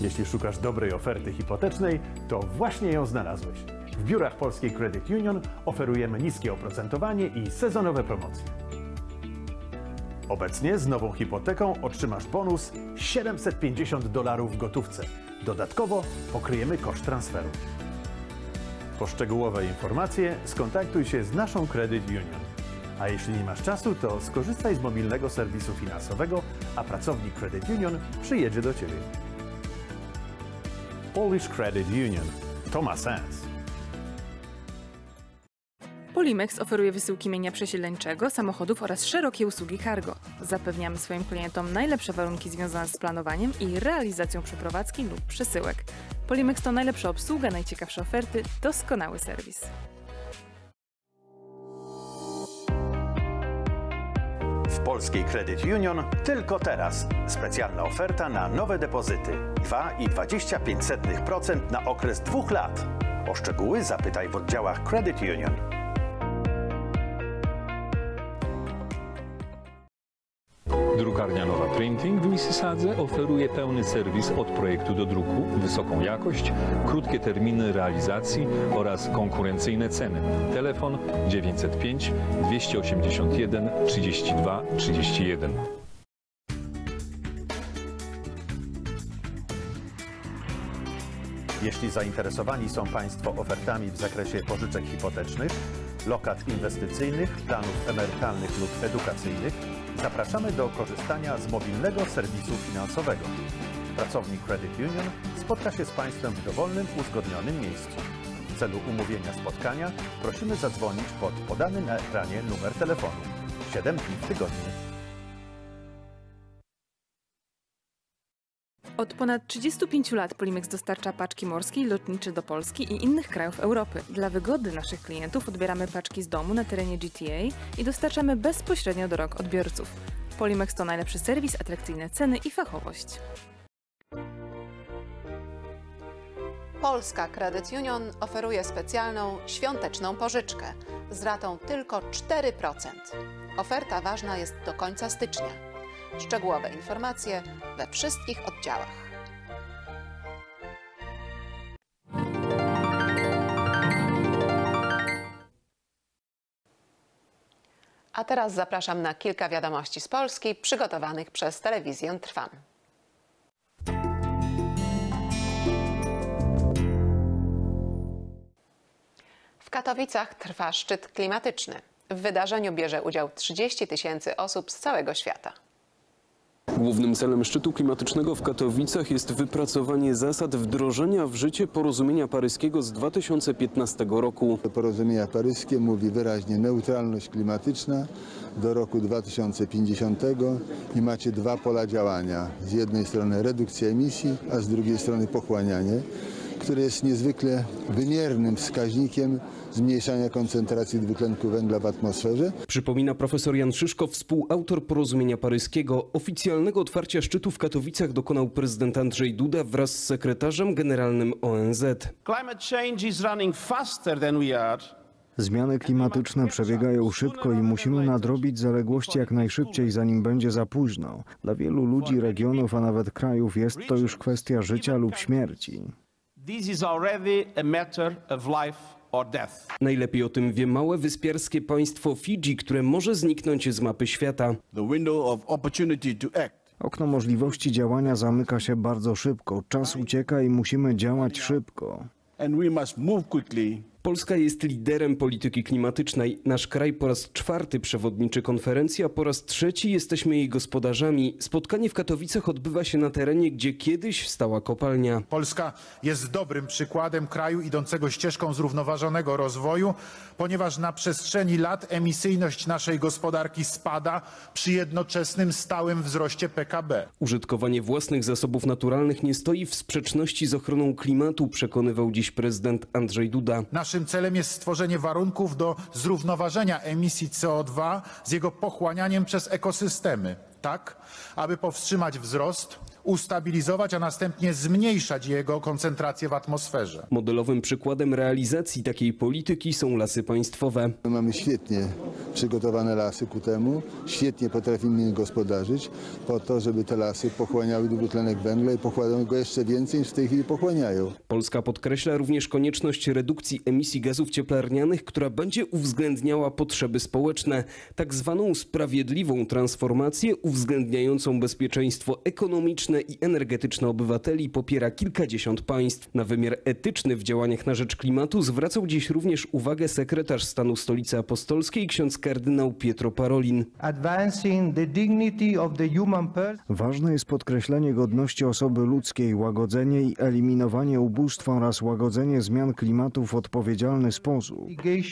Jeśli szukasz dobrej oferty hipotecznej, to właśnie ją znalazłeś. W biurach Polskiej Credit Union oferujemy niskie oprocentowanie i sezonowe promocje. Obecnie z nową hipoteką otrzymasz bonus $750 w gotówce. Dodatkowo pokryjemy koszt transferu. Po szczegółowe informacje skontaktuj się z naszą Credit Union. A jeśli nie masz czasu, to skorzystaj z mobilnego serwisu finansowego, a pracownik Credit Union przyjedzie do Ciebie. Polish Credit Union. To ma sens. Polimex oferuje wysyłki mienia przesiedleńczego, samochodów oraz szerokie usługi cargo. Zapewniamy swoim klientom najlepsze warunki związane z planowaniem i realizacją przeprowadzki lub przesyłek. Polimex to najlepsza obsługa, najciekawsze oferty, doskonały serwis. W Polskiej Credit Union tylko teraz specjalna oferta na nowe depozyty 2,25% na okres 2 lat. O szczegóły zapytaj w oddziałach Credit Union. Drukarnia Nowa Printing w Mississadze oferuje pełny serwis od projektu do druku, wysoką jakość, krótkie terminy realizacji oraz konkurencyjne ceny. Telefon 905 281 32 31. Jeśli zainteresowani są Państwo ofertami w zakresie pożyczek hipotecznych, lokat inwestycyjnych, planów emerytalnych lub edukacyjnych, zapraszamy do korzystania z mobilnego serwisu finansowego. Pracownik Credit Union spotka się z Państwem w dowolnym, uzgodnionym miejscu. W celu umówienia spotkania prosimy zadzwonić pod podany na ekranie numer telefonu 7 dni w tygodniu. Od ponad 35 lat Polimex dostarcza paczki morskie i lotnicze do Polski i innych krajów Europy. Dla wygody naszych klientów odbieramy paczki z domu na terenie GTA i dostarczamy bezpośrednio do rąk odbiorców. Polimex to najlepszy serwis, atrakcyjne ceny i fachowość. Polska Credit Union oferuje specjalną świąteczną pożyczkę z ratą tylko 4%. Oferta ważna jest do końca stycznia. Szczegółowe informacje we wszystkich oddziałach. A teraz zapraszam na kilka wiadomości z Polski przygotowanych przez telewizję Trwam. W Katowicach trwa szczyt klimatyczny. W wydarzeniu bierze udział 30 000 osób z całego świata. Głównym celem szczytu klimatycznego w Katowicach jest wypracowanie zasad wdrożenia w życie porozumienia paryskiego z 2015 roku. Porozumienie paryskie mówi wyraźnie neutralność klimatyczna do roku 2050 i macie 2 pola działania. Z jednej strony redukcja emisji, a z drugiej strony pochłanianie, które jest niezwykle wymiernym wskaźnikiem zmniejszania koncentracji dwutlenku węgla w atmosferze. Przypomina profesor Jan Szyszko, współautor porozumienia paryskiego. Oficjalnego otwarcia szczytu w Katowicach dokonał prezydent Andrzej Duda wraz z sekretarzem generalnym ONZ. Zmiany klimatyczne przebiegają szybko i musimy nadrobić zaległości jak najszybciej, zanim będzie za późno. Dla wielu ludzi, regionów, a nawet krajów jest to już kwestia życia lub śmierci. Najlepiej o tym wie małe wyspiarskie państwo Fidżi, które może zniknąć z mapy świata. Okno możliwości działania zamyka się bardzo szybko. Czas ucieka i musimy działać szybko. Polska jest liderem polityki klimatycznej. Nasz kraj po raz 4 przewodniczy konferencji, a po raz 3 jesteśmy jej gospodarzami. Spotkanie w Katowicach odbywa się na terenie, gdzie kiedyś stała kopalnia. Polska jest dobrym przykładem kraju idącego ścieżką zrównoważonego rozwoju, ponieważ na przestrzeni lat emisyjność naszej gospodarki spada przy jednoczesnym stałym wzroście PKB. Użytkowanie własnych zasobów naturalnych nie stoi w sprzeczności z ochroną klimatu, przekonywał dziś prezydent Andrzej Duda. Naszym celem jest stworzenie warunków do zrównoważenia emisji CO2 z jego pochłanianiem przez ekosystemy. tak aby powstrzymać wzrost, ustabilizować, a następnie zmniejszać jego koncentrację w atmosferze. Modelowym przykładem realizacji takiej polityki są lasy państwowe. Mamy świetnie przygotowane lasy ku temu, świetnie potrafimy gospodarzyć po to, żeby te lasy pochłaniały dwutlenek węgla i pochłaniają go jeszcze więcej niż w tej chwili pochłaniają. Polska podkreśla również konieczność redukcji emisji gazów cieplarnianych, która będzie uwzględniała potrzeby społeczne, tak zwaną sprawiedliwą transformację uwzględniającą bezpieczeństwo ekonomiczne i energetyczne obywateli popiera kilkadziesiąt państw. Na wymiar etyczny w działaniach na rzecz klimatu zwracał dziś również uwagę sekretarz stanu Stolicy Apostolskiej ksiądz kardynał Pietro Parolin. Ważne jest podkreślenie godności osoby ludzkiej, łagodzenie i eliminowanie ubóstwa oraz łagodzenie zmian klimatu w odpowiedzialny sposób.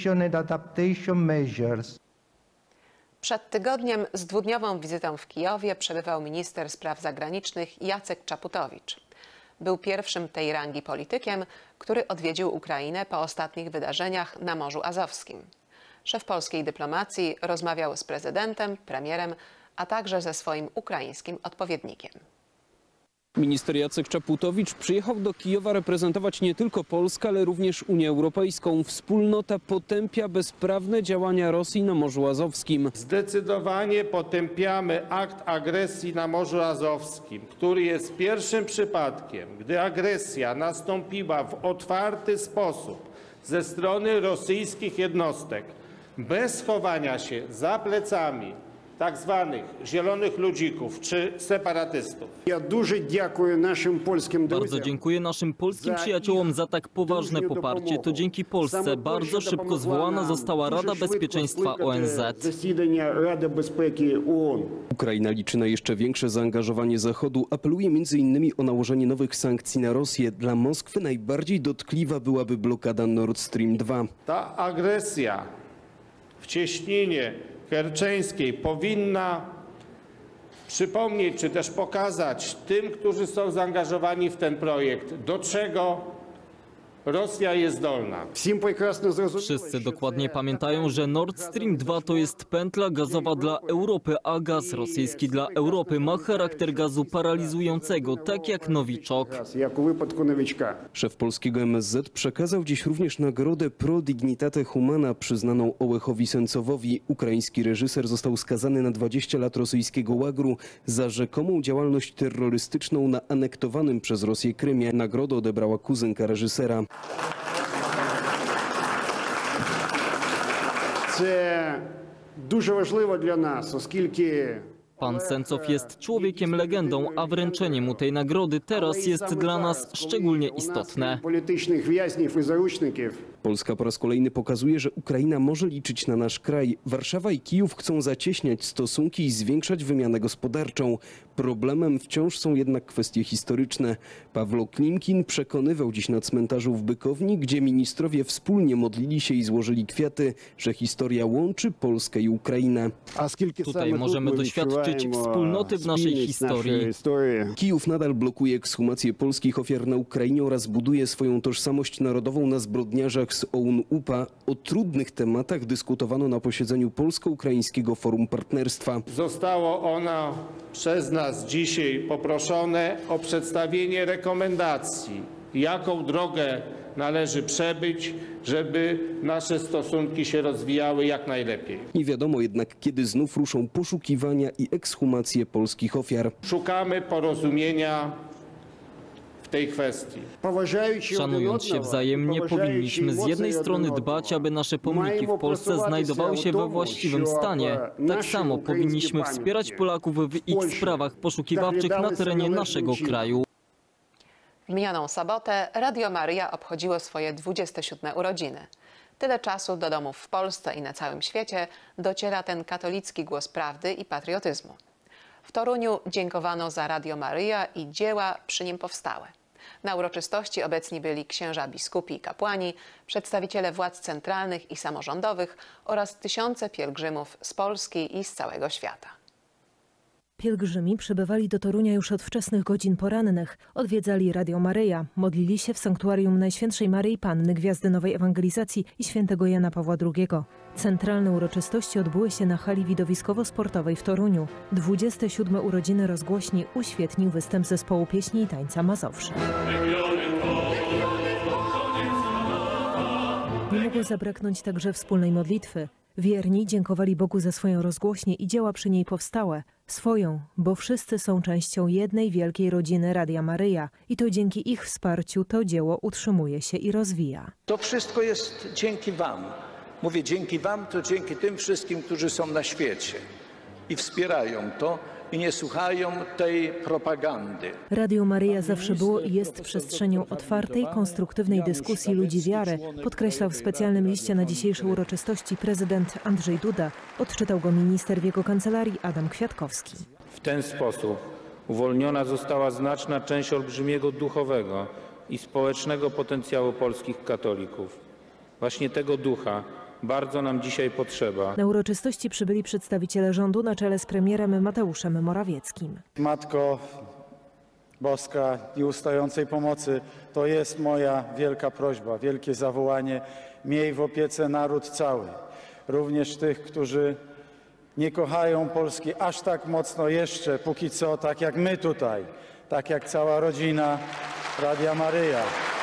Przed tygodniem z dwudniową wizytą w Kijowie przebywał minister spraw zagranicznych Jacek Czaputowicz. Był pierwszym tej rangi politykiem, który odwiedził Ukrainę po ostatnich wydarzeniach na Morzu Azowskim. Szef polskiej dyplomacji rozmawiał z prezydentem, premierem, a także ze swoim ukraińskim odpowiednikiem. Minister Jacek Czaputowicz przyjechał do Kijowa reprezentować nie tylko Polskę, ale również Unię Europejską. Wspólnota potępia bezprawne działania Rosji na Morzu Azowskim. Zdecydowanie potępiamy akt agresji na Morzu Azowskim, który jest pierwszym przypadkiem, gdy agresja nastąpiła w otwarty sposób ze strony rosyjskich jednostek, bez chowania się za plecami tak zwanych zielonych ludzików czy separatystów. Bardzo dziękuję naszym polskim przyjaciołom za tak poważne poparcie. To dzięki Polsce bardzo szybko zwołana została Rada Bezpieczeństwa ONZ. Ukraina liczy na jeszcze większe zaangażowanie Zachodu. Apeluje m.in. o nałożenie nowych sankcji na Rosję. Dla Moskwy najbardziej dotkliwa byłaby blokada Nord Stream 2. Ta agresja w cieśninie kerczeńskiej powinna przypomnieć, czy też pokazać tym, którzy są zaangażowani w ten projekt, do czego Rosja jest zdolna. Wszyscy dokładnie pamiętają, że Nord Stream 2 to jest pętla gazowa dla Europy, a gaz rosyjski dla Europy ma charakter gazu paralizującego, tak jak nowiczok. Szef polskiego MSZ przekazał dziś również nagrodę Pro Dignitate Humana przyznaną Ołehowi Sencowowi. Ukraiński reżyser został skazany na 20 lat rosyjskiego łagru za rzekomą działalność terrorystyczną na anektowanym przez Rosję Krymie. Nagrodę odebrała kuzynka reżysera. Це дуже важливо для нас, оскільки Pan Sencow jest człowiekiem legendą, a wręczenie mu tej nagrody teraz jest dla nas szczególnie istotne. Politycznych więźniów i zarучників. Polska po raz kolejny pokazuje, że Ukraina może liczyć na nasz kraj. Warszawa i Kijów chcą zacieśniać stosunki i zwiększać wymianę gospodarczą. Problemem wciąż są jednak kwestie historyczne. Pawlo Klimkin przekonywał dziś na cmentarzu w Bykowni, gdzie ministrowie wspólnie modlili się i złożyli kwiaty, że historia łączy Polskę i Ukrainę. Tutaj możemy doświadczyć wspólnoty w naszej historii. Kijów nadal blokuje ekshumację polskich ofiar na Ukrainie oraz buduje swoją tożsamość narodową na zbrodniarzach z OUN-UPA. O trudnych tematach dyskutowano na posiedzeniu Polsko-Ukraińskiego Forum Partnerstwa. Zostało ono przez nas dzisiaj poproszone o przedstawienie rekomendacji, jaką drogę należy przebyć, żeby nasze stosunki się rozwijały jak najlepiej. Nie wiadomo jednak, kiedy znów ruszą poszukiwania i ekshumacje polskich ofiar. Szukamy porozumienia w tej kwestii. Szanując się wzajemnie, powinniśmy z jednej strony dbać, aby nasze pomniki w Polsce znajdowały się we właściwym stanie. Tak samo powinniśmy wspierać Polaków w ich sprawach poszukiwawczych na terenie naszego kraju. W minioną sobotę Radio Maryja obchodziło swoje 27. urodziny. Tyle czasu do domów w Polsce i na całym świecie dociera ten katolicki głos prawdy i patriotyzmu. W Toruniu dziękowano za Radio Maryja i dzieła przy nim powstałe. Na uroczystości obecni byli księża biskupi i kapłani, przedstawiciele władz centralnych i samorządowych oraz tysiące pielgrzymów z Polski i z całego świata. Pielgrzymi przybywali do Torunia już od wczesnych godzin porannych. Odwiedzali Radio Maryja, modlili się w sanktuarium Najświętszej Maryi Panny, Gwiazdy Nowej Ewangelizacji i świętego Jana Pawła II. Centralne uroczystości odbyły się na hali widowiskowo-sportowej w Toruniu. 27. urodziny rozgłośni uświetnił występ zespołu pieśni i tańca Mazowsze. Nie mogło zabraknąć także wspólnej modlitwy. Wierni dziękowali Bogu za swoją rozgłośnię i dzieła przy niej powstałe. Swoją, bo wszyscy są częścią jednej wielkiej rodziny Radia Maryja i to dzięki ich wsparciu to dzieło utrzymuje się i rozwija. To wszystko jest dzięki Wam. Mówię dzięki Wam, to dzięki tym wszystkim, którzy są na świecie i wspierają to i nie słuchają tej propagandy. Radio Maryja zawsze było i jest przestrzenią otwartej, konstruktywnej dyskusji ludzi wiary, podkreślał w specjalnym liście na dzisiejsze uroczystości prezydent Andrzej Duda. Odczytał go minister w jego kancelarii Adam Kwiatkowski. W ten sposób uwolniona została znaczna część olbrzymiego duchowego i społecznego potencjału polskich katolików. Właśnie tego ducha bardzo nam dzisiaj potrzeba. Na uroczystości przybyli przedstawiciele rządu na czele z premierem Mateuszem Morawieckim. Matko Boska nieustającej pomocy, to jest moja wielka prośba, wielkie zawołanie. Miej w opiece naród cały, również tych, którzy nie kochają Polski aż tak mocno jeszcze, póki co, tak jak my tutaj, tak jak cała rodzina Radia Maryja,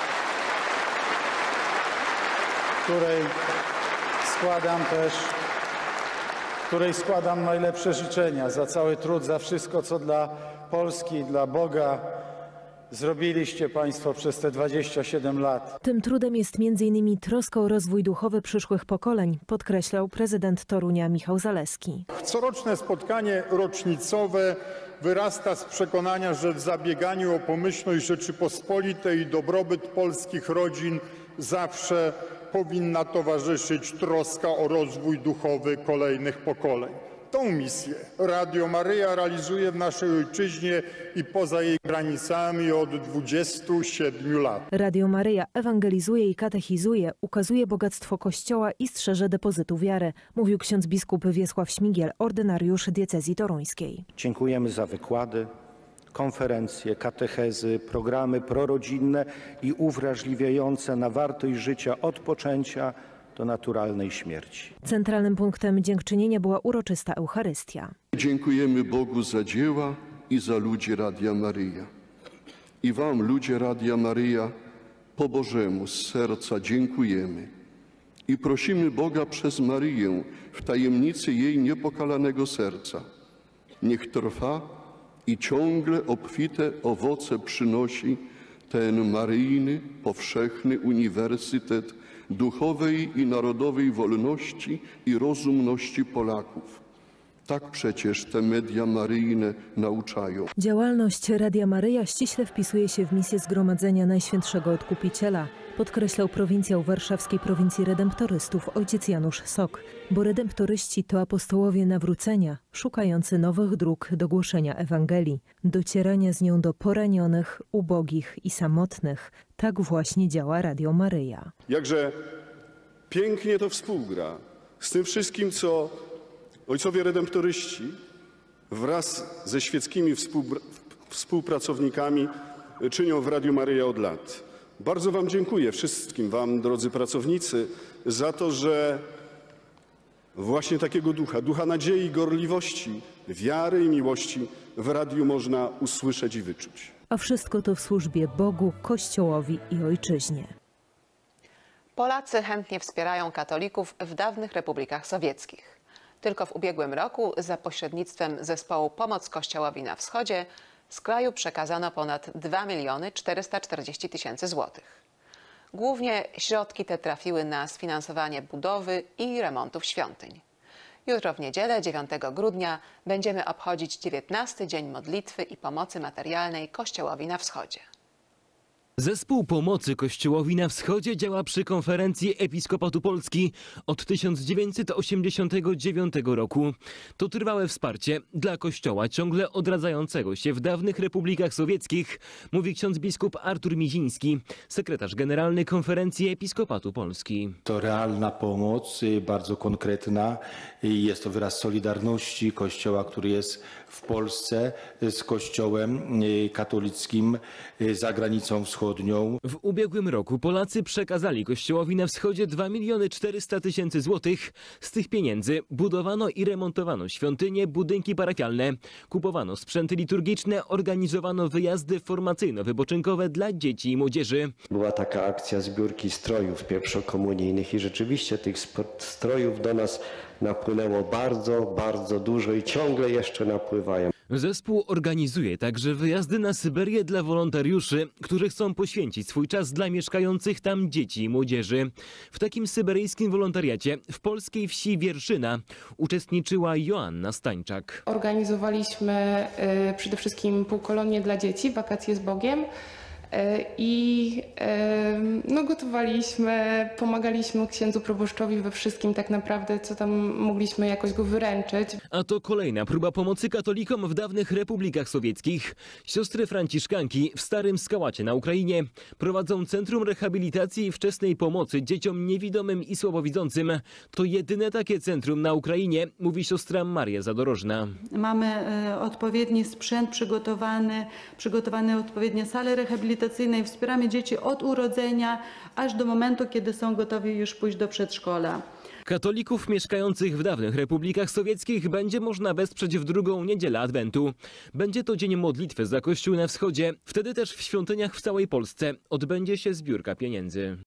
której składam najlepsze życzenia za cały trud, za wszystko, co dla Polski, dla Boga zrobiliście Państwo przez te 27 lat. Tym trudem jest m.in. troska o rozwój duchowy przyszłych pokoleń, podkreślał prezydent Torunia Michał Zaleski. Coroczne spotkanie rocznicowe wyrasta z przekonania, że w zabieganiu o pomyślność Rzeczypospolitej i dobrobyt polskich rodzin zawsze powinna towarzyszyć troska o rozwój duchowy kolejnych pokoleń. Tą misję Radio Maryja realizuje w naszej ojczyźnie i poza jej granicami od 27 lat. Radio Maryja ewangelizuje i katechizuje, ukazuje bogactwo Kościoła i strzeże depozytu wiary, mówił ksiądz biskup Wiesław Śmigiel, ordynariusz diecezji toruńskiej. Dziękujemy za wykłady, konferencje, katechezy, programy prorodzinne i uwrażliwiające na wartość życia od poczęcia do naturalnej śmierci. Centralnym punktem dziękczynienia była uroczysta Eucharystia. Dziękujemy Bogu za dzieła i za ludzi Radia Maryja. I Wam, ludzie Radia Maryja, po Bożemu z serca dziękujemy. I prosimy Boga przez Maryję w tajemnicy jej niepokalanego serca. Niech trwa i ciągle obfite owoce przynosi ten maryjny, powszechny uniwersytet duchowej i narodowej wolności i rozumności Polaków. Tak przecież te media maryjne nauczają. Działalność Radia Maryja ściśle wpisuje się w misję Zgromadzenia Najświętszego Odkupiciela, podkreślał prowincjał warszawskiej prowincji redemptorystów ojciec Janusz Sok, bo redemptoryści to apostołowie nawrócenia, szukający nowych dróg do głoszenia Ewangelii, docierania z nią do poranionych, ubogich i samotnych. Tak właśnie działa Radio Maryja. Jakże pięknie to współgra z tym wszystkim, co ojcowie redemptoryści wraz ze świeckimi współpracownikami czynią w Radiu Maryja od lat. Bardzo Wam dziękuję, wszystkim Wam, drodzy pracownicy, za to, że właśnie takiego ducha nadziei, gorliwości, wiary i miłości w radiu można usłyszeć i wyczuć. A wszystko to w służbie Bogu, Kościołowi i Ojczyźnie. Polacy chętnie wspierają katolików w dawnych republikach sowieckich. Tylko w ubiegłym roku za pośrednictwem zespołu Pomoc Kościołowi na Wschodzie z kraju przekazano ponad 2 440 000 złotych. Głównie środki te trafiły na sfinansowanie budowy i remontów świątyń. Jutro w niedzielę, 9 grudnia, będziemy obchodzić 19. Dzień Modlitwy i Pomocy Materialnej Kościołowi na Wschodzie. Zespół Pomocy Kościołowi na Wschodzie działa przy Konferencji Episkopatu Polski od 1989 roku. To trwałe wsparcie dla Kościoła ciągle odradzającego się w dawnych republikach sowieckich, mówi ksiądz biskup Artur Miziński, sekretarz generalny Konferencji Episkopatu Polski. To realna pomoc, bardzo konkretna. Jest to wyraz solidarności Kościoła, który jest w Polsce z Kościołem katolickim za granicą wschodnią. W ubiegłym roku Polacy przekazali Kościołowi na Wschodzie 2 400 000 złotych. Z tych pieniędzy budowano i remontowano świątynie, budynki parafialne, kupowano sprzęty liturgiczne, organizowano wyjazdy formacyjno-wypoczynkowe dla dzieci i młodzieży. Była taka akcja zbiórki strojów pierwszokomunijnych i rzeczywiście tych strojów do nas napłynęło bardzo, bardzo dużo i ciągle jeszcze napływają. Zespół organizuje także wyjazdy na Syberię dla wolontariuszy, którzy chcą poświęcić swój czas dla mieszkających tam dzieci i młodzieży. W takim syberyjskim wolontariacie w polskiej wsi Wierszyna uczestniczyła Joanna Stańczak. Organizowaliśmy przede wszystkim półkolonię dla dzieci, wakacje z Bogiem. I gotowaliśmy, pomagaliśmy księdzu proboszczowi we wszystkim tak naprawdę, co tam mogliśmy jakoś go wyręczyć. A to kolejna próba pomocy katolikom w dawnych republikach sowieckich. Siostry franciszkanki w Starym Skałacie na Ukrainie prowadzą Centrum Rehabilitacji i Wczesnej Pomocy dzieciom niewidomym i słabowidzącym. To jedyne takie centrum na Ukrainie, mówi siostra Maria Zadorożna. Mamy odpowiedni sprzęt przygotowane odpowiednie sale rehabilitacyjne i wspieramy dzieci od urodzenia aż do momentu, kiedy są gotowi już pójść do przedszkola. Katolików mieszkających w dawnych republikach sowieckich będzie można wesprzeć w drugą niedzielę Adwentu. Będzie to dzień modlitwy za Kościół na Wschodzie. Wtedy też w świątyniach w całej Polsce odbędzie się zbiórka pieniędzy.